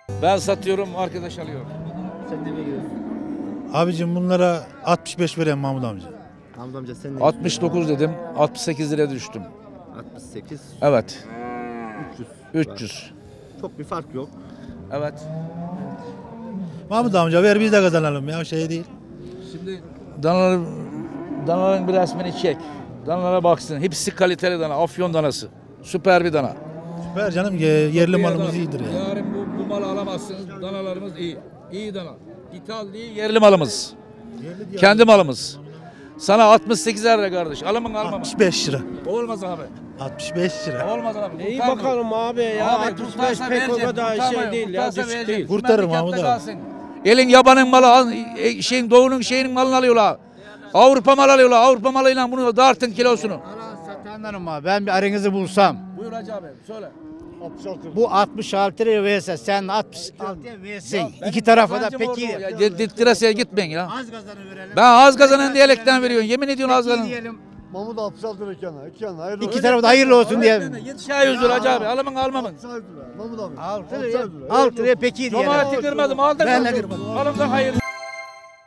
Ben satıyorum, arkadaş alıyor. Sen ne veriyorsun? Abicim bunlara 65 vereyim Mahmut amca. Mahmut amca sen ne 69 dedim, 68 liraya düştüm. 68, Evet, 300. 300. Çok bir fark yok. Evet. Mahmut amca ver biz de kazanalım ya şey değil. Şimdi danaların bir resmini çek. Danalara baksın. Hepsi kaliteli dana. Afyon danası. Süper bir dana. Ver canım yerli malımız iyidir ya. Yarın bu malı alamazsınız. Danalarımız iyi. İyi dana. İthal değil, yerli malımız. Kendi malımız. Sana 68 lira kardeş. Alımın almamın. 65 lira. Olmaz abi. 65 lira. Olmaz abi. İyi Kurtarmıyor. bakalım abi ya. Abi 65 tutarsa pek o vereceğim, kadar tutarmıyor. şey değil ya. Tutarsa Düşük vereceğim. değil. Kurtarırım Memlekette Mahmut abi. kalsın. Elin yabanın malı, şeyin doğunun şeyinin malını alıyorlar. Avrupa malı alıyorlar. Avrupa malıyla bunu dartın kilosunu. Satanlarım abi. Ben bir aranızı bulsam. Buyur Hacı abi söyle. Bu 66 liraya verse sen 66 liraya versin. İki tarafa da peki. Diraseye gitmeyin ya. Az kazanı verelim. Ben az kazanan diyerekten veriyorum. Yemin ediyorsun az kazanan. Diyelim. Mahmut 66 lira kenara. Kenara hayırlı İki tarafa da hayırlı olsun diye. Yetişe yüzdür Hacı abi. Alımın almamın. 66 lira. Mahmut abi. 6 liraya peki diyelim. Cemaati kırmadım. Aldık. Ben de kırmadım. Alımdan hayırlı.